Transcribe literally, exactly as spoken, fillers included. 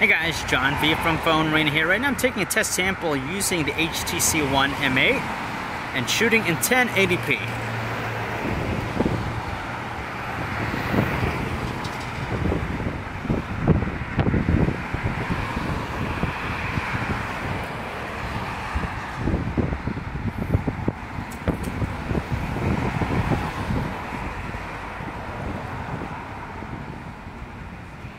Hey guys, John V from PhoneArena here. Right now I'm taking a test sample using the H T C One M A and shooting in ten eighty p.